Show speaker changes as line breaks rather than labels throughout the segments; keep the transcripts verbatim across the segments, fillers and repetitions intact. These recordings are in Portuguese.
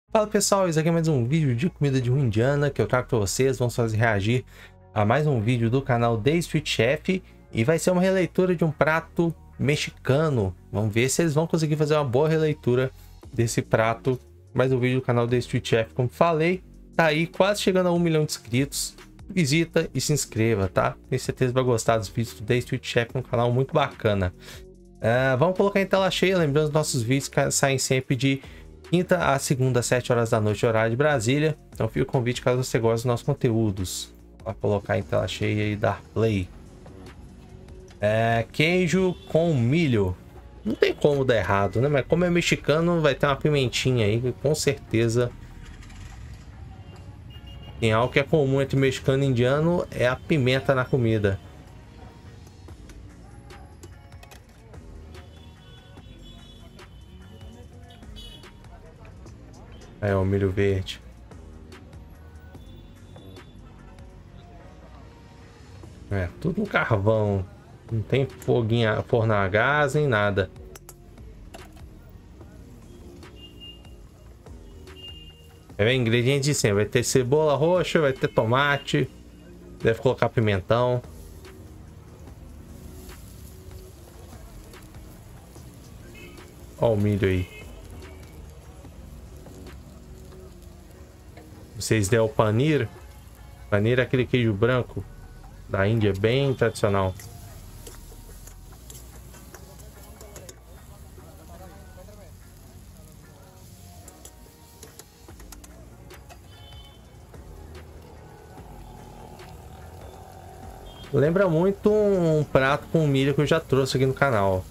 Fala pessoal, esse aqui é mais um vídeo de comida de rua indiana que eu trago para vocês. Vamos fazer reagir a mais um vídeo do canal The Street Chef e vai ser uma releitura de um prato mexicano. Vamos ver se eles vão conseguir fazer uma boa releitura desse prato. Mais um vídeo do canal The Street Chef, como falei, tá aí quase chegando a um milhão de inscritos. Visita e se inscreva, tá? Tenho certeza que vai gostar dos vídeos do The Street Chef, um canal muito bacana. Uh, vamos colocar em tela cheia, lembrando que nossos vídeos saem sempre de quinta a segunda, às sete horas da noite, horário de Brasília. Então fica o convite caso você goste dos nossos conteúdos. Para colocar em tela cheia e dar play. É, queijo com milho. Não tem como dar errado, né? Mas como é mexicano, vai ter uma pimentinha aí, que com certeza. Tem algo que é comum entre mexicano e indiano, é a pimenta na comida. É o milho verde. É, tudo no carvão. Não tem foguinha, forno a gás nem nada. É ingredientes de sempre. Vai ter cebola roxa, vai ter tomate. Deve colocar pimentão. Olha o milho aí. Vocês deram o panir. Panir é aquele queijo branco da Índia, bem tradicional. Lembra muito um prato com milho que eu já trouxe aqui no canal.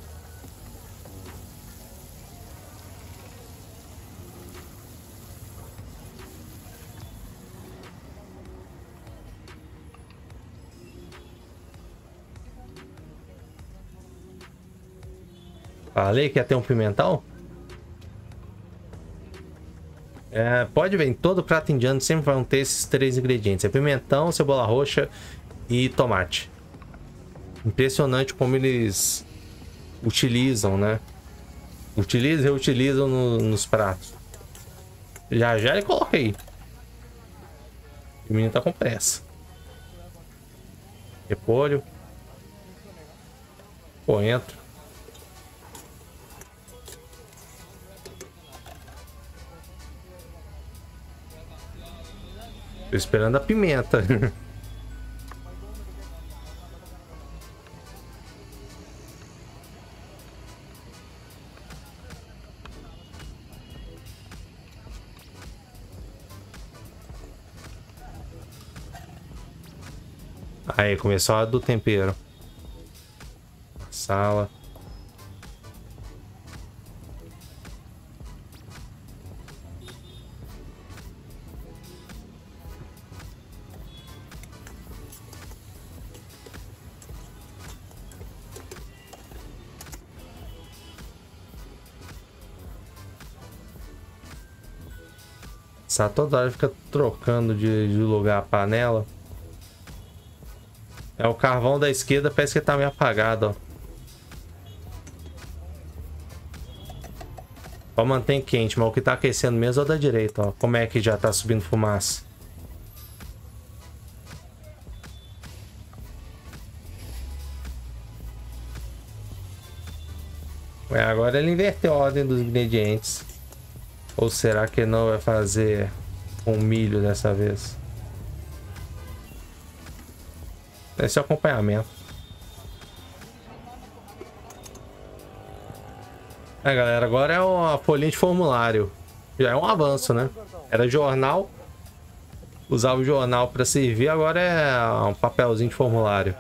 Falei que ia ter um pimentão? É, pode ver, em todo prato indiano sempre vão ter esses três ingredientes. É pimentão, cebola roxa e tomate. Impressionante como eles utilizam, né? Utilizam e reutilizam no, nos pratos. Já já ele coloca aí. O menino tá com pressa. Repolho. Coentro. Tô esperando a pimenta. Aí, começou a do tempero. Sala. Essa toda hora fica trocando de, de lugar a panela. É o carvão da esquerda, parece que tá meio apagado, ó. Ó, mantém quente, mas o que tá aquecendo mesmo é o da direita, ó. Como é que já tá subindo fumaça. Ué, agora ele inverteu a ordem dos ingredientes. Ou será que não vai fazer com milho dessa vez? Esse é o acompanhamento. É, galera, agora é uma folhinha de formulário. Já é um avanço, né? Era jornal. Usava o jornal para servir, agora é um papelzinho de formulário.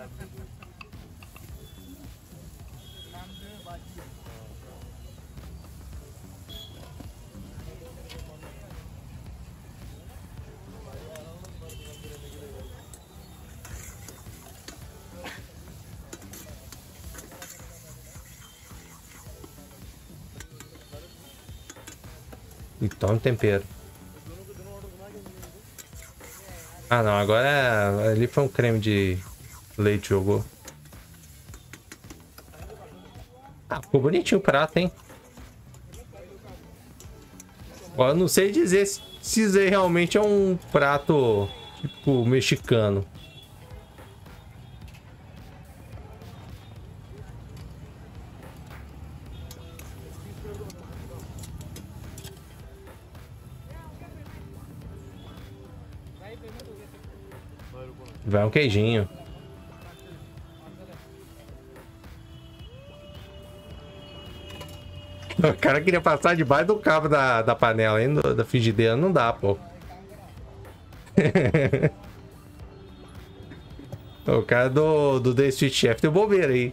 Então, tempero. Ah, não. Agora é... ali foi um creme de leite jogou. Ah, ficou bonitinho o prato, hein? Ó, eu não sei dizer se isso aí realmente é um prato tipo mexicano. Vai um queijinho. O cara queria passar debaixo do cabo da, da panela ainda, da frigideira. Não dá, pô. O cara do, do The Street Chef deu bobeira aí.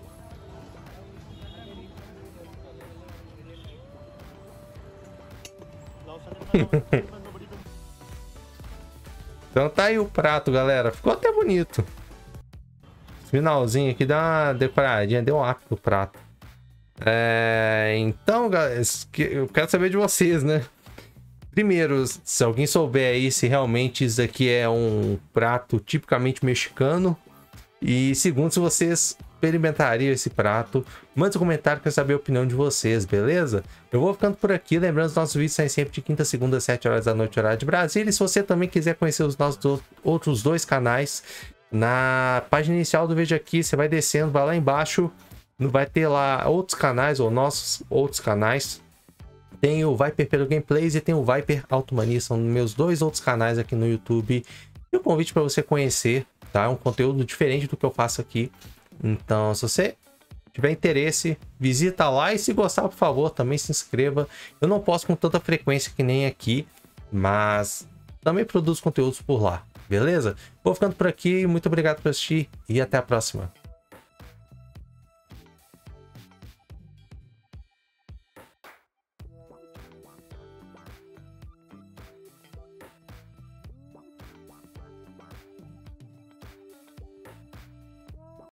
Então tá aí o prato, galera. Ficou até bonito. Finalzinho aqui dá uma decoradinha, deu um up pro prato. É, então, galera, eu quero saber de vocês, né? Primeiro, se alguém souber aí se realmente isso aqui é um prato tipicamente mexicano. E segundo, se vocês experimentariam esse prato, mande um comentário para saber a opinião de vocês, beleza? Eu vou ficando por aqui, lembrando que os nossos vídeos saem sempre de quinta a segunda, às sete horas da noite, horário de Brasília. E se você também quiser conhecer os nossos outros dois canais, na página inicial do vídeo aqui, você vai descendo, vai lá embaixo, vai ter lá outros canais, ou nossos outros canais. Tem o Viper pelo Gameplays e tem o Viper Automania, são meus dois outros canais aqui no YouTube. E o convite para você conhecer, tá? É um conteúdo diferente do que eu faço aqui. Então, se você tiver interesse, visita lá e se gostar, por favor, também se inscreva. Eu não posto com tanta frequência que nem aqui, mas também produzo conteúdos por lá, beleza? Vou ficando por aqui, muito obrigado por assistir e até a próxima.